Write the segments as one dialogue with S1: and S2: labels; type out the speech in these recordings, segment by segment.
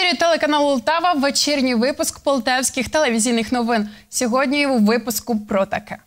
S1: ефірі телеканалу «Лтава» вечірній випуск полтавських телевізійних новин. Сьогодні у випуску про таке.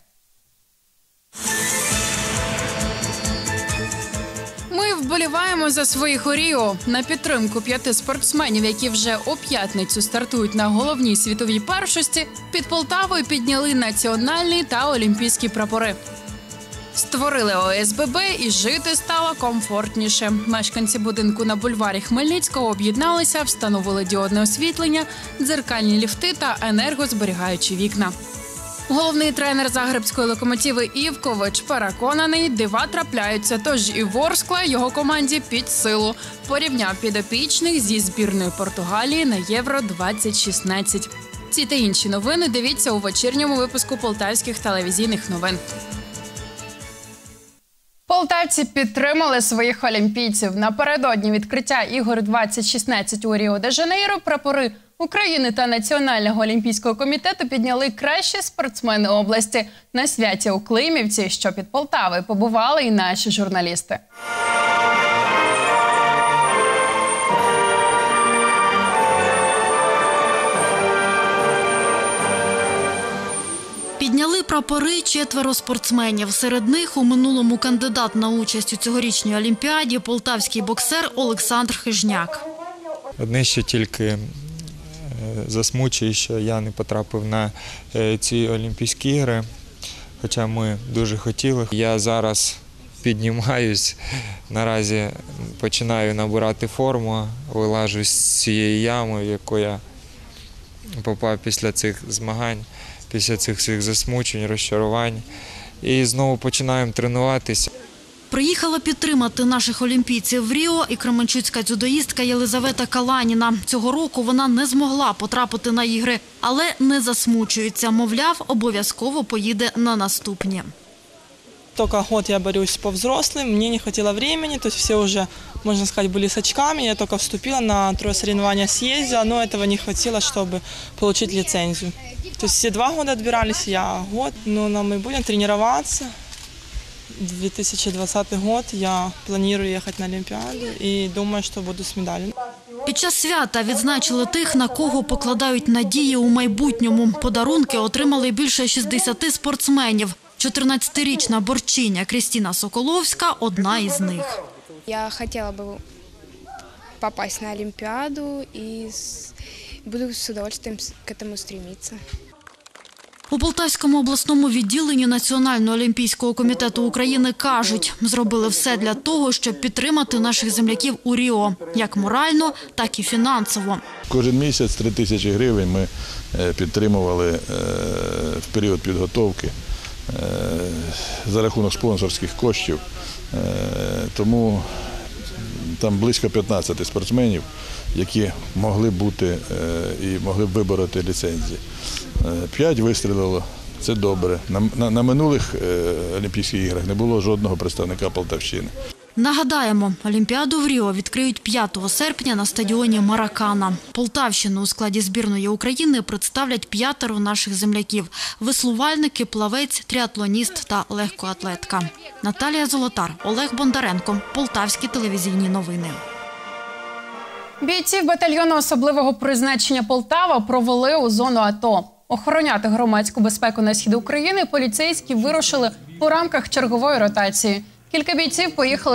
S1: Ми вболіваємо за своїх у Ріо. На підтримку 5 спортсменів, які вже у п'ятницю стартують на головній світовій першості, під Полтавою підняли національні та олімпійські прапори. Створили ОСББ і жити стало комфортніше. Мешканці будинку на бульварі Хмельницького об'єдналися, встановили діодне освітлення, дзеркальні ліфти та енергозберігаючі вікна. Головний тренер Загребської «Локомотиви» Івкович переконаний, дива трапляються, тож і Ворскла його команді під силу. Порівняв підопічних зі збірною Португалії на Євро-2016. Ці та інші новини дивіться у вечірньому випуску полтавських телевізійних новин. Полтавці підтримали своїх олімпійців. Напередодні відкриття ігор 2016 у Ріо-де-Жанейро прапори України та Національного олімпійського комітету підняли кращі спортсмени області. На святі у Климівці, що під Полтавою, побували і наші журналісти.
S2: Підняли прапори 4 спортсменів. Серед них у минулому кандидат на участь у цьогорічній Олімпіаді – полтавський боксер Олександр Хижняк.
S3: Одне, що тільки засмучує, що я не потрапив на ці Олімпійські ігри, хоча ми дуже хотіли. Я зараз піднімаюсь, наразі починаю набирати форму, вилажу з цієї ями, в яку я попав після цих змагань, після цих всіх засмучень, розчарувань. І знову починаємо тренуватися.
S2: Приїхала підтримати наших олімпійців в Ріо і кременчуцька дзюдоїстка Єлизавета Каланіна. Цього року вона не змогла потрапити на ігри, але не засмучується. Мовляв, обов'язково поїде на наступні.
S4: Только год я борюсь по взрослым, мне не хватило времени, то есть все уже, можно сказать, были с очками. Я только вступила на 3 соревнования, съездила, но этого не хватило, чтобы получить лицензию. То есть все 2 года отбирались, я год, но мы будем тренироваться. 2020 год я планирую ехать на Олимпиаду и думаю, что буду с медалью.
S2: Під час свята відзначили тих, на кого покладають надії у майбутньому. Подарунки отримали більше 60 спортсменів. 14-річна борчиня Крістіна Соколовська – одна із них.
S5: Я хотела бы попасть на Олимпиаду и буду с удовольствием к этому стремиться.
S2: У Полтавському обласному відділенні Національного олімпійського комітету України кажуть, зробили все для того, щоб підтримати наших земляків у Ріо, як морально, так і фінансово.
S6: Кожен місяць 3 тисячі гривень ми підтримували в період підготовки за рахунок спонсорських коштів, тому там близько 15 спортсменів, які могли бути і могли б вибороти ліцензії. 5 вистрілило, це добре. На минулих Олімпійських іграх не було жодного представника Полтавщини.
S2: Нагадаємо, Олімпіаду в Ріо відкриють 5 серпня на стадіоні «Маракана». Полтавщину у складі збірної України представлять 5 наших земляків – веслувальники, плавець, тріатлоніст та легкоатлетка. Наталія Золотар, Олег Бондаренко, Полтавські телевізійні новини.
S1: Бійців батальйону особливого призначення «Полтава» провели у зону АТО. Охороняти громадську безпеку на схід України поліцейські вирушили у рамках чергової ротації. Кілька бійців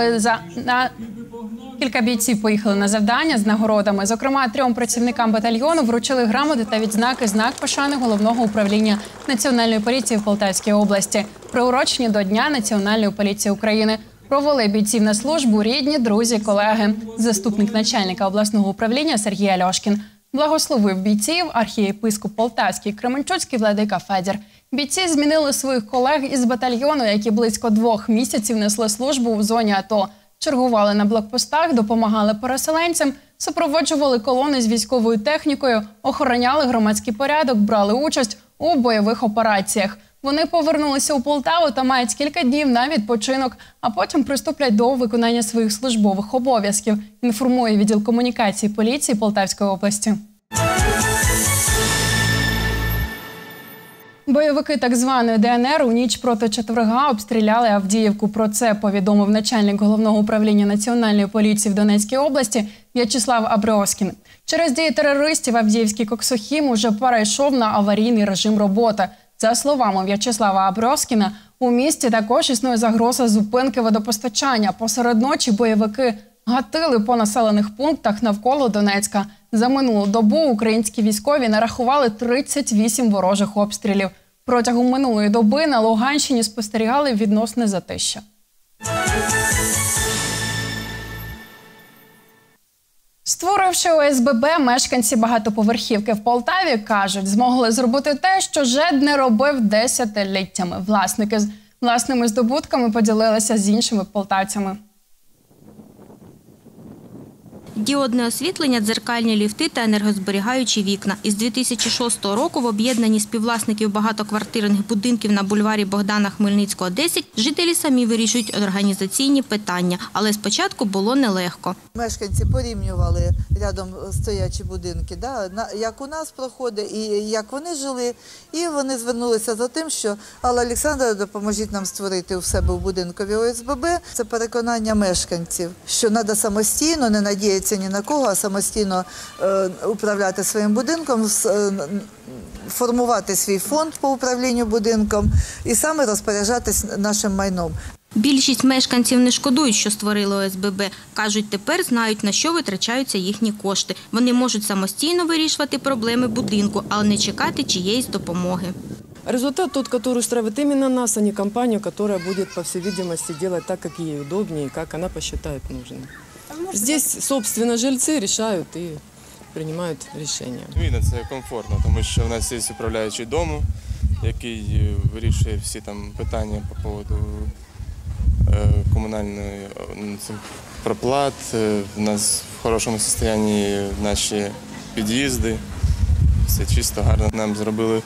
S1: поїхали на завдання з нагородами. Зокрема, 3 працівникам батальйону вручили грамоти та відзнаки «Знак пошани Головного управління Національної поліції в Полтавській області», приурочені до Дня Національної поліції України. Провели бійців на службу рідні, друзі, колеги. Заступник начальника обласного управління Сергій Альошкін благословив бійців архієпископ Полтавський Кременчуцький владика Федір. Бійці змінили своїх колег із батальйону, які близько 2 місяців несли службу у зоні АТО. Чергували на блокпостах, допомагали переселенцям, супроводжували колони з військовою технікою, охороняли громадський порядок, брали участь у бойових операціях. Вони повернулися у Полтаву та мають кілька днів на відпочинок, а потім приступлять до виконання своїх службових обов'язків, інформує відділ комунікації поліції Полтавської області. Бойовики так званої ДНР у ніч проти четверга обстріляли Авдіївку. Про це повідомив начальник Головного управління Національної поліції в Донецькій області В'ячеслав Абрьоскін. Через дії терористів Авдіївський коксохім уже перейшов на аварійний режим роботи. За словами В'ячеслава Абрьоскіна, у місті також існує загроза зупинки водопостачання. Посеред ночі бойовики гатили по населених пунктах навколо Донецька. За минулу добу українські військові нарахували 38 ворожих обстрілів. Протягом минулої доби на Луганщині спостерігали відносне затища. Створивши ОСББ, мешканці багатоповерхівки в Полтаві, кажуть, змогли зробити те, що ЖЕД не робив десятиліттями. Власники з власними здобутками поділилися з іншими полтавцями.
S7: Діодне освітлення, дзеркальні ліфти та енергозберігаючі вікна. Із 2006 року в об'єднанні співвласників багатоквартирних будинків на бульварі Богдана Хмельницького, 10 жителі самі вирішують організаційні питання. Але спочатку було нелегко.
S8: Мешканці порівнювали рядом стоячі будинки, як у нас проходить і як вони жили. І вони звернулися за тим, що Алла Олександровна, допоможіть нам створити у себе в будинкові ОСББ. Це переконання мешканців, що треба самостійно, не надіятися ні на кого, а самостійно управляти своїм будинком, формувати свій фонд по управлінню будинком і саме розпоряджатись нашим майном.
S7: Більшість мешканців не шкодують, що створили ОСББ. Кажуть, тепер знають, на що витрачаються їхні кошти. Вони можуть самостійно вирішувати проблеми будинку, але не чекати чиєїсь допомоги.
S9: Результат тот, который устраивает именно нас, а не компанию, которая будет, по всей видимости, делать так, как ей удобнее, как она посчитает нужным. Здесь, собственно, жильцы решают и принимают решения.
S10: Звісно, це комфортно, тому що в нас є управляючий дому, який вирішує всі там питання по поводу комунальної проплат. У нас в хорошому стані наші під'їзди, все чисто, гарно. Нам зробили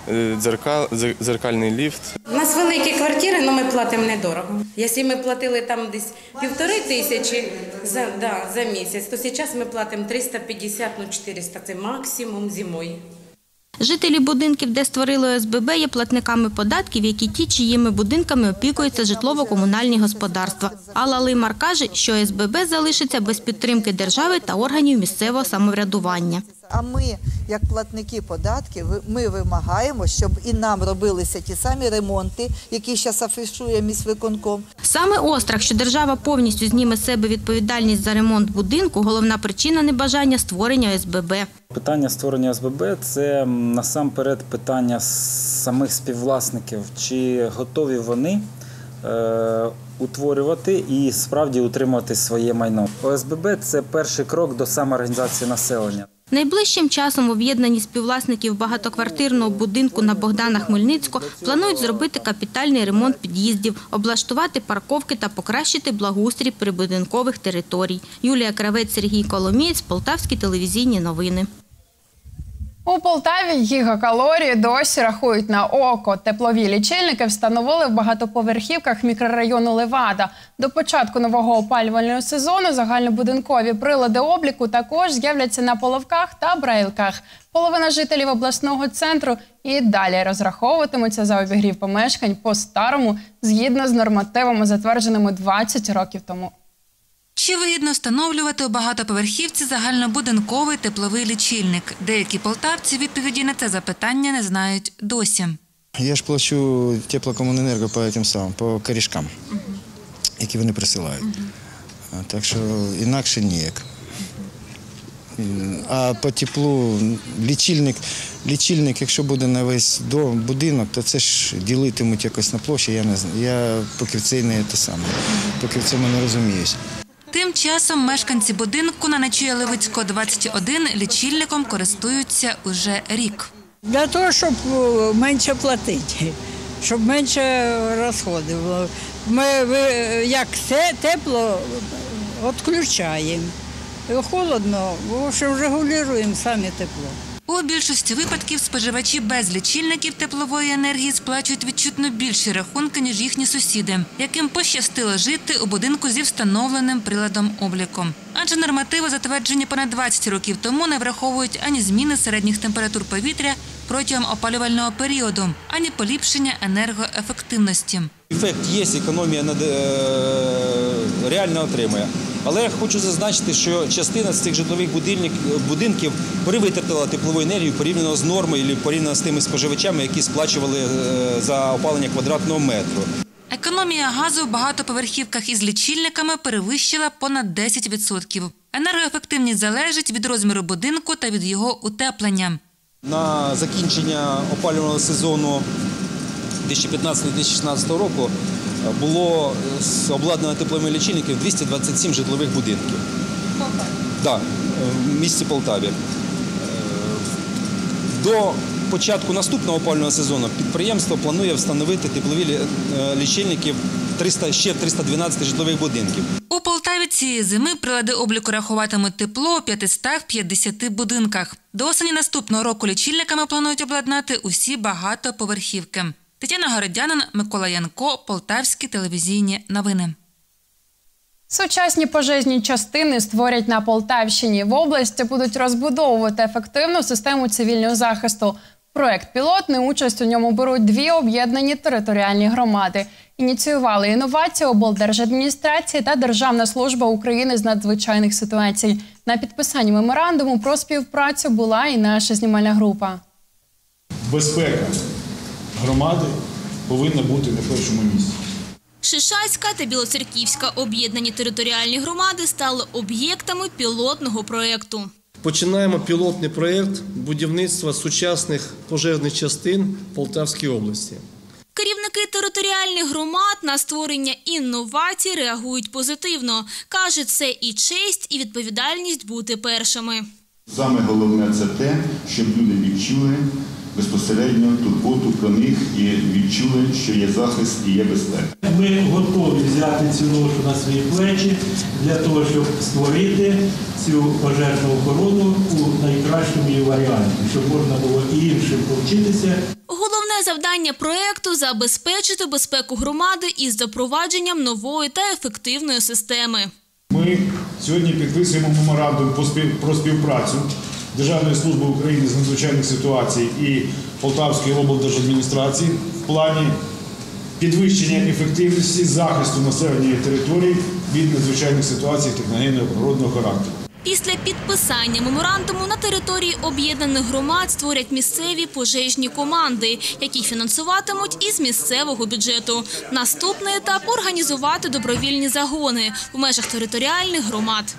S10: дзеркальний ліфт.
S11: У нас великі квартири, але ми платимо недорого. Якщо ми платили там десь 1500 за місяць, то зараз ми платимо 350-400, це максимум зимою.
S7: Жителі будинків, де створили ОСББ, є платниками податків, як і ті, чиїми будинками опікуються житлово-комунальні господарства. Алла Лимар каже, що ОСББ залишиться без підтримки держави та органів місцевого самоврядування.
S8: А ми, як платники податків, ми вимагаємо, щоб і нам робилися ті самі ремонти, які зараз афішує міськвиконком.
S7: Саме острах, що держава повністю зніме з себе відповідальність за ремонт будинку – головна причина небажання створення ОСББ.
S12: Питання створення ОСББ – це насамперед питання самих співвласників. Чи готові вони утворювати і справді утримувати своє майно. ОСББ – це перший крок до самоорганізації населення.
S7: Найближчим часом в об'єднанні співвласників багатоквартирного будинку на Богдана Хмельницького планують зробити капітальний ремонт під'їздів, облаштувати парковки та покращити благоустрій прибудинкових територій. Юлія Кравець, Сергій Коломієць, Полтавські телевізійні новини.
S1: У Полтаві гігакалорії досі рахують на око. Теплові лічильники встановили в багатоповерхівках мікрорайону Левада. До початку нового опалювального сезону загальнобудинкові прилади обліку також з'являться на половках та брайлках. Половина жителів обласного центру і далі розраховуватимуться за обігрів помешкань по-старому, згідно з нормативами, затвердженими 20 років тому.
S13: Чи вигідно встановлювати у багатоповерхівці загальнобудинковий тепловий лічильник? Деякі полтавці відповіді на це запитання не знають досі.
S14: Я ж плачу теплокомуненерго по корішкам, які вони присилають. Так що інакше ніяк. А по теплу лічильник, якщо буде на весь будинок, то це ж ділитимуть якось на площі, я не знаю. Я поки в це поки в цьому не розуміюся.
S13: Тим часом мешканці будинку на Нечуя Левицького, 21 лічильником користуються уже рік.
S15: Для того, щоб менше платити, щоб менше розходів. Ми як тепло відключаємо, холодно, в общем, регулюємо самі тепло.
S13: У більшості випадків споживачі без лічильників теплової енергії сплачують відчутно більші рахунки, ніж їхні сусіди, яким пощастило жити у будинку зі встановленим приладом обліку. Адже нормативи, затверджені понад 20 років тому, не враховують ані зміни середніх температур повітря протягом опалювального періоду, ані поліпшення енергоефективності.
S16: Ефект є, економія реально отримує. Але я хочу зазначити, що частина з цих житлових будинків перевитратила теплову енергію порівняно з нормою або порівняно з тими споживачами, які сплачували за опалення квадратного метру.
S13: Економія газу в багатоповерхівках із лічильниками перевищила понад 10%. Енергоефективність залежить від розміру будинку та від його утеплення.
S16: На закінчення опалювального сезону 2015-2016 року було обладнано тепловими лічильниками 227 житлових будинків. Так, в місті Полтаві. До початку наступного опалювального сезону підприємство планує встановити теплові лічильники ще в 312 житлових будинків.
S13: У Полтаві цієї зими прилади обліку рахуватимуть тепло у 550 будинках. До осені наступного року лічильниками планують обладнати усі багатоповерхівки. Тетяна Городянин, Микола Янко, Полтавські телевізійні новини.
S1: Сучасні пожежні частини створять на Полтавщині. В області будуть розбудовувати ефективну систему цивільного захисту. Проект «Пілотний», участь у ньому беруть 2 об'єднані територіальні громади. Ініціювали інновацію облдержадміністрації та Державна служба України з надзвичайних ситуацій. На підписанні меморандуму про співпрацю була і наша знімальна група.
S17: Безпека громади повинна бути на першому місці.
S18: Шишацька та Білоцерківська об'єднані територіальні громади стали об'єктами пілотного проєкту.
S19: Починаємо пілотний проєкт будівництва сучасних пожежних частин в Полтавській області.
S18: Керівники територіальних громад на створення інновацій реагують позитивно. Кажуть, це і честь, і відповідальність бути першими.
S20: Саме головне – це те, щоб люди відчули безпосередньо турботу про них і відчули, що є захист і є безпека.
S21: Ми готові взяти цю ношу на свої плечі для того, щоб створити цю пожежну охорону у найкращому її варіанті, щоб можна було і іншим повчитися.
S18: Головне завдання проєкту – забезпечити безпеку громади із запровадженням нової та ефективної системи.
S17: Ми сьогодні підписуємо меморандум про співпрацю Державної служби України з надзвичайних ситуацій і Полтавської облдержадміністрації в плані підвищення ефективності захисту населення територій від надзвичайних ситуацій техногенно-природного характеру.
S18: Після підписання меморандуму на території об'єднаних громад створять місцеві пожежні команди, які фінансуватимуть із місцевого бюджету. Наступний етап – організувати добровільні загони в межах територіальних громад.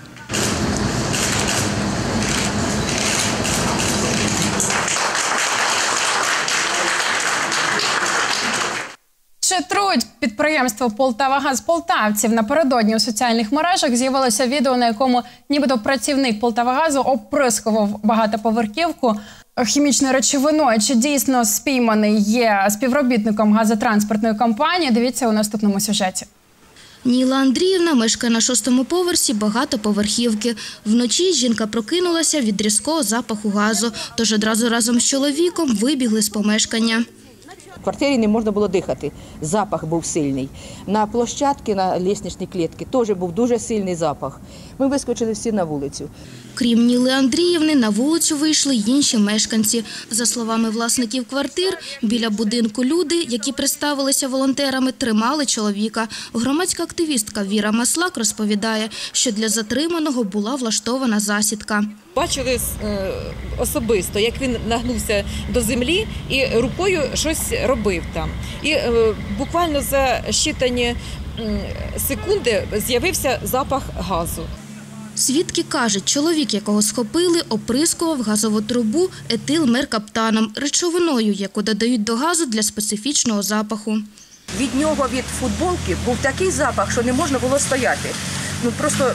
S1: Шитрують підприємство «Полтавагаз» полтавців. Напередодні у соціальних мережах з'явилося відео, на якому нібито працівник «Полтавагазу» оприскував багатоповерхівку хімічною речовиною. Чи дійсно спійманий є співробітником газотранспортної компанії? Дивіться у наступному сюжеті.
S2: Ніла Андріївна мешкає на 6-му поверсі багатоповерхівки. Вночі жінка прокинулася від різкого запаху газу, тож одразу разом з чоловіком вибігли з помешкання.
S22: В квартирі не можна було дихати, запах був сильний. На площадці, на лестничній клітці теж був дуже сильний запах. Ми вискочили всі на вулицю.
S2: Крім Ніли Андріївни, на вулицю вийшли й інші мешканці. За словами власників квартир, біля будинку люди, які представилися волонтерами, тримали чоловіка. Громадська активістка Віра Маслак розповідає, що для затриманого була влаштована засідка.
S23: Бачили особисто, як він нагнувся до землі і рукою щось робив там. І буквально за щитані секунди з'явився запах газу.
S2: Свідки кажуть, чоловік, якого схопили, оприскував газову трубу етилмеркаптаном – речовиною, яку додають до газу для специфічного запаху.
S22: Від нього, від футболки, був такий запах, що не можна було стояти. Ну, просто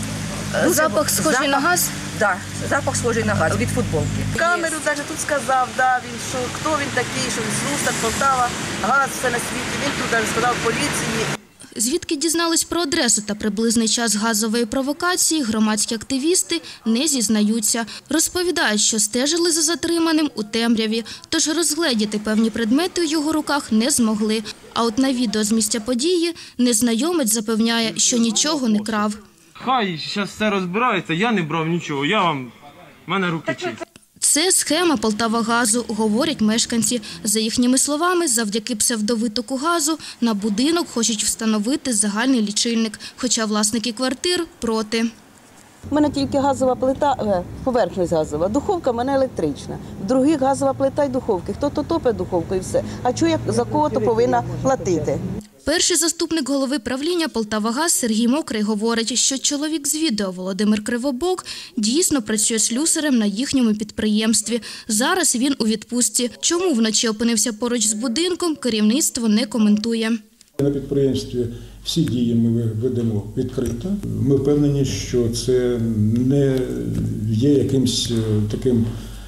S2: запах схожий на газ?
S22: Так, запах схожий на газ від футболки.
S24: Камеру навіть тут сказав, він, що хто він такий, що він з Руста, Полтава, газ, все на світі. Він тут навіть сказав поліції.
S2: Звідки дізнались про адресу та приблизний час газової провокації, громадські активісти не зізнаються. Розповідають, що стежили за затриманим у темряві, тож розгледіти певні предмети у його руках не змогли. А от на відео з місця події незнайомець запевняє, що нічого не крав.
S25: Хай зараз все розбирається, я не брав нічого, в мене руки чисті.
S18: Це схема Полтавагазу, говорять мешканці. За їхніми словами, завдяки псевдовитоку газу на будинок хочуть встановити загальний лічильник, хоча власники квартир проти.
S24: У мене тільки газова плита, поверхність газова, духовка в мене електрична. В других газова плита і духовки. Хто-то топить духовку і все. А чого я за кого-то повинна платити?
S18: Перший заступник голови правління «Полтавагаз» Сергій Мокрий говорить, що чоловік з відео Володимир Кривобок дійсно працює слюсарем на їхньому підприємстві. Зараз він у відпустці. Чому вночі опинився поруч з будинком, керівництво не коментує.
S17: На підприємстві всі дії ми ведемо відкрито. Ми впевнені, що це не є якимось таким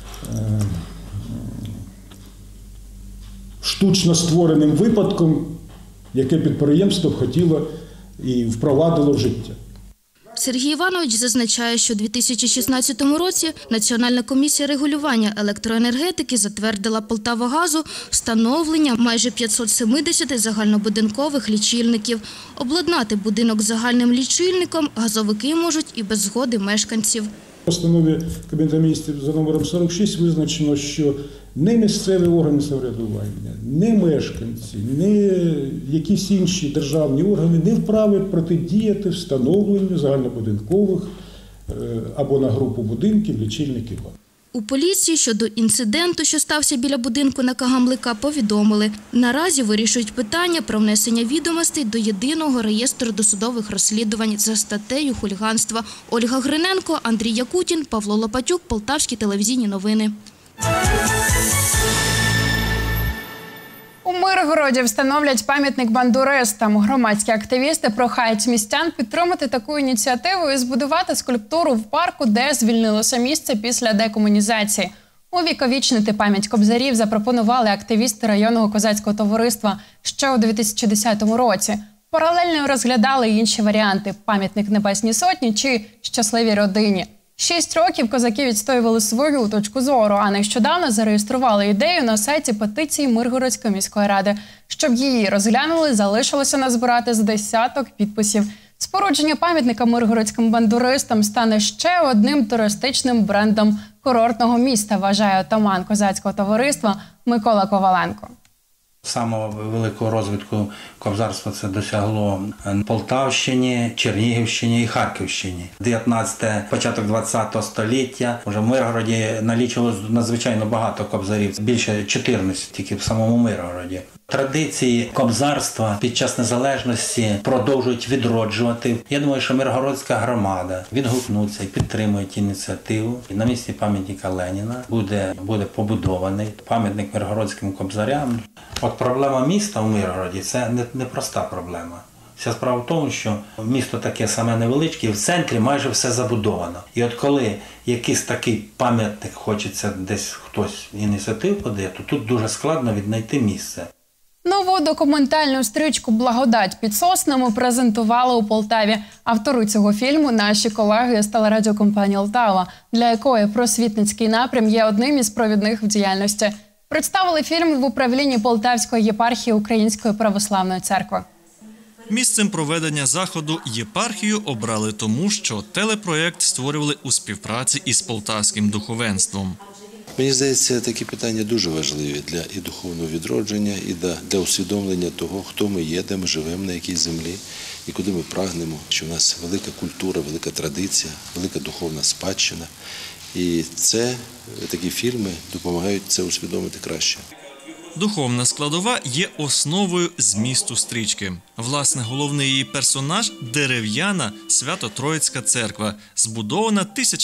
S17: штучно створеним випадком, яке підприємство хотіло і впровадило в життя.
S18: Сергій Іванович зазначає, що у 2016 році Національна комісія регулювання електроенергетики затвердила Полтавагазу встановлення майже 570 загальнобудинкових лічильників. Обладнати будинок загальним лічильником газовики можуть і без згоди мешканців.
S17: В постанові Кабінету міністрів за номером 46 визначено, що не місцеві органи самоврядування, не мешканці, не якісь інші державні органи не вправі протидіяти встановленню загальнобудинкових або на групу будинків лічильників.
S18: У поліції щодо інциденту, що стався біля будинку на Кагамлика, повідомили. Наразі вирішують питання про внесення відомостей до єдиного реєстру досудових розслідувань за статтею хуліганства. Ольга Гриненко, Андрій Якутін, Павло Лопатюк, Полтавські телевізійні новини.
S1: У Миргороді встановлять пам'ятник бандуристам. Громадські активісти прохають містян підтримати таку ініціативу і збудувати скульптуру в парку, де звільнилося місце після декомунізації. Увіковічнити пам'ять кобзарів запропонували активісти районного козацького товариства ще у 2010 році. Паралельно розглядали й інші варіанти – пам'ятник Небесній Сотні чи щасливій родині. 6 років козаки відстоювали свою точку зору, а нещодавно зареєстрували ідею на сайті петиції Миргородської міської ради. Щоб її розглянули, залишилося назбирати з десяток підписів. Спорудження пам'ятника миргородським бандуристам стане ще одним туристичним брендом курортного міста, вважає отаман козацького товариства Микола Коваленко.
S3: Самого великого розвитку кобзарства це досягло Полтавщині, Чернігівщині і Харківщині. 19-те, початок 20-го століття. Вже в Миргороді налічувалось надзвичайно багато кобзарів. Більше 14 тільки в самому Миргороді. Традиції кобзарства під час незалежності продовжують відроджувати. Я думаю, що Миргородська громада відгукнуться і підтримує ініціативу. На місці пам'ятника Леніна буде побудований пам'ятник миргородським кобзарям. От проблема міста в Миргороді – це не проста проблема. Вся справа в тому, що місто таке саме невеличке, і в центрі майже все забудовано. І от коли якийсь такий пам'ятник хочеться десь хтось ініціатив подає, то тут дуже складно віднайти місце.
S1: Нову документальну стрічку «Благодать під соснами» презентували у Полтаві. Автори цього фільму – наші колеги з телерадіокомпанії «Олтава», для якої просвітницький напрям є одним із провідних в діяльності. Представили фільм в управлінні Полтавської єпархії Української православної церкви.
S4: Місцем проведення заходу єпархію обрали тому, що телепроєкт створювали у співпраці із полтавським духовенством.
S5: Мені здається, такі питання дуже важливі для і духовного відродження, і для усвідомлення того, хто ми є, де ми живемо, на якій землі, і куди ми прагнемо, що в нас велика культура, велика традиція, велика духовна спадщина. І такі фільми допомагають це усвідомити краще.
S4: Духовна складова є основою змісту стрічки. Власне, головний її персонаж – дерев'яна Свято-Троїцька церква, збудована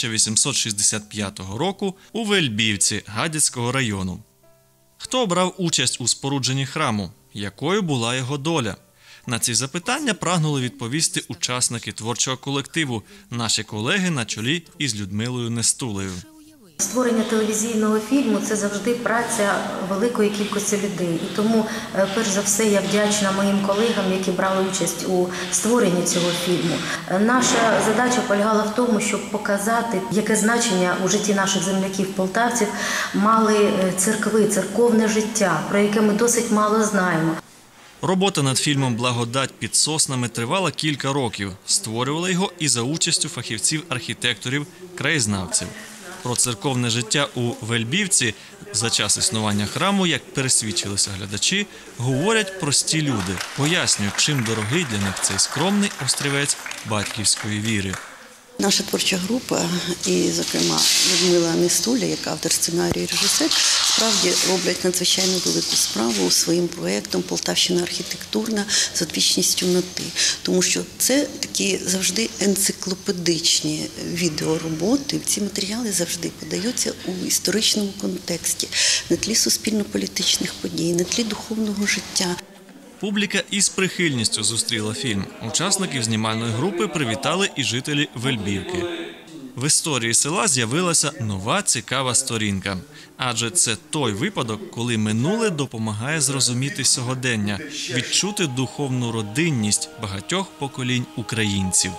S4: 1865 року у Вельбівці Гадяцького району. Хто брав участь у спорудженні храму? Якою була його доля? На ці запитання прагнули відповісти учасники творчого колективу, наші колеги на чолі із Людмилою Нестулею.
S6: Створення телевізійного фільму – це завжди праця великої кількості людей. І тому, перш за все, я вдячна моїм колегам, які брали участь у створенні цього фільму. Наша задача полягала в тому, щоб показати, яке значення у житті наших земляків-полтавців мали церкви, церковне життя, про яке ми досить мало знаємо.
S4: Робота над фільмом «Благодать під соснами» тривала кілька років. Створювали його і за участю фахівців-архітекторів, краєзнавців. Про церковне життя у Вельбівці за час існування храму, як пересвідчилися глядачі, говорять прості люди, пояснюють, чим дорогий для них цей скромний острівець батьківської віри.
S8: Наша творча група і, зокрема, Людмила Нестуля, як автор сценарію і режисер, справді роблять надзвичайно велику справу своїм проєктом «Полтавщина архітектурна з одвічністю на ти». Тому що це такі завжди енциклопедичні відеороботи. Ці матеріали завжди подаються у історичному контексті, на тлі суспільно-політичних подій, на тлі духовного життя.
S4: Публіка із прихильністю зустріла фільм. Учасників знімальної групи привітали і жителі Вельбівки. В історії села з'явилася нова цікава сторінка. Адже це той випадок, коли минуле допомагає зрозуміти сьогодення, відчути духовну родинність багатьох поколінь українців.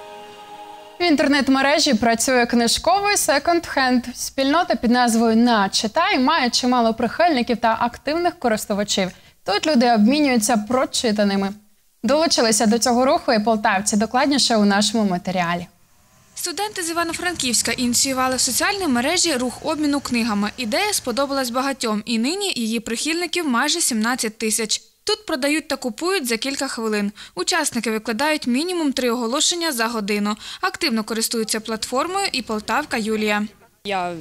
S1: В інтернет-мережі працює книжковий секонд-хенд. Спільнота під назвою «На-читай» має чимало прихильників та активних користувачів. Тут люди обмінюються прочитаними. Долучилися до цього руху і полтавці. Докладніше у нашому матеріалі.
S9: Студенти з Івано-Франківська ініціювали в соціальній мережі рух обміну книгами. Ідея сподобалась багатьом, і нині її прихильників майже 17 тисяч. Тут продають та купують за кілька хвилин. Учасники викладають мінімум 3 оголошення за годину. Активно користуються платформою і полтавка Юлія.
S10: Я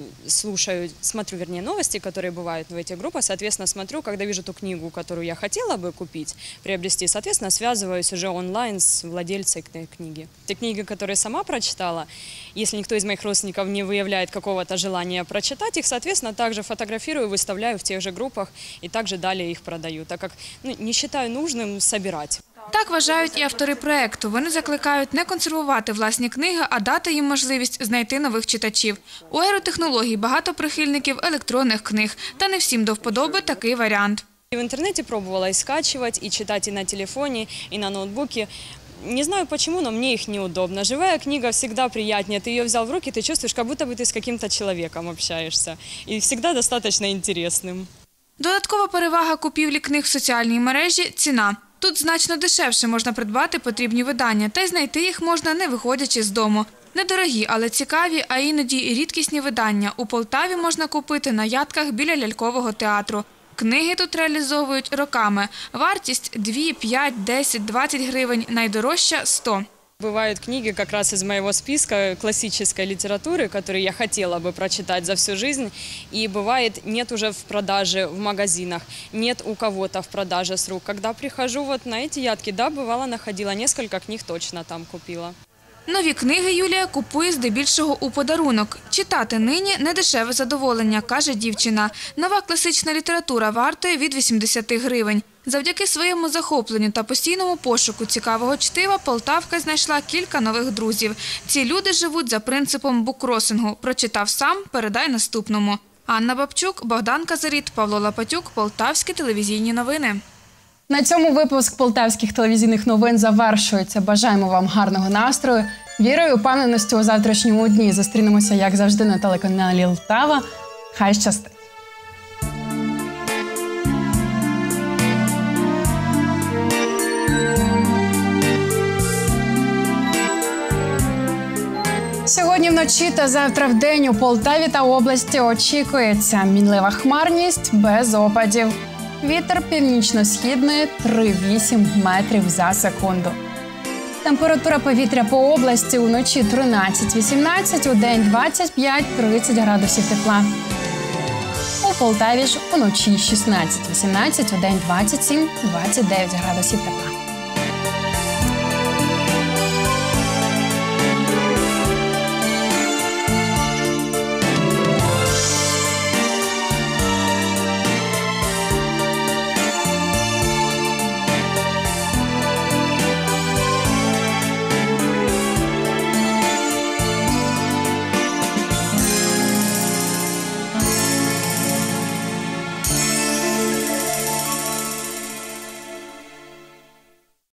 S10: смотрю новости, которые бывают в этих группах, соответственно, смотрю, когда вижу ту книгу, которую я хотела бы купить, приобрести, соответственно, связываюсь уже онлайн с владельцем этой книги. Те книги, которые сама прочитала, если никто из моих родственников не выявляет какого-то желания прочитать их, соответственно, также фотографирую, выставляю в тех же группах и также далее их продаю, так как не считаю нужным собирать.
S9: Так вважають і автори проєкту. Вони закликають не консервувати власні книги, а дати їм можливість знайти нових читачів. У еру технологій багато прихильників електронних книг. Та не всім до вподоби такий варіант.
S10: В интернете пробовала и скачивать, и читать и на телефоне, и на ноутбуке. Не знаю почему, но мне их неудобно. Живая книга всегда приятнее. Ты ее взял в руки, ты чувствуешь, как будто бы ты с каким-то человеком общаешься. И всегда достаточно интересным.
S9: Додаткова перевага купівлі книг в соціальній мережі – ціна. Тут значно дешевше можна придбати потрібні видання, та й знайти їх можна, не виходячи з дому. Недорогі, але цікаві, а іноді і рідкісні видання у Полтаві можна купити на ядках біля лялькового театру. Книги тут реалізовують роками. Вартість – 2, 5, 10, 20 гривень, найдорожча – 100.
S10: Бывают книги как раз из моего списка классической литературы, которые я хотела бы прочитать за всю жизнь. И бывает, нет уже в продаже в магазинах, нет у кого-то в продаже с рук. Когда прихожу вот на эти ядки, да, бывало, находила несколько книг, точно там купила.
S9: Нові книги Юлія купує здебільшого у подарунок. Читати нині – недешеве задоволення, каже дівчина. Нова класична література вартує від 80 гривень. Завдяки своєму захопленню та постійному пошуку цікавого чтива полтавка знайшла кілька нових друзів. Ці люди живуть за принципом буккросингу. Прочитав сам – передай наступному. Анна Бабчук, Богдан Казаріт, Павло Лапатюк, Полтавські телевізійні новини.
S1: На цьому випуск полтавських телевізійних новин завершується. Бажаємо вам гарного настрою, віри і упевненості у завтрашньому дні. Зустрінемося, як завжди, на телеканалі Лтава. Хай щастить! Сьогодні вночі та завтра вдень у Полтаві та області очікується мінлива хмарність без опадів. Вітер північно-східний 3,8 метрів за секунду. Температура повітря по області уночі 13-18, удень 25-30 градусів тепла. У Полтаві ж уночі 16-18, удень 27-29 градусів тепла.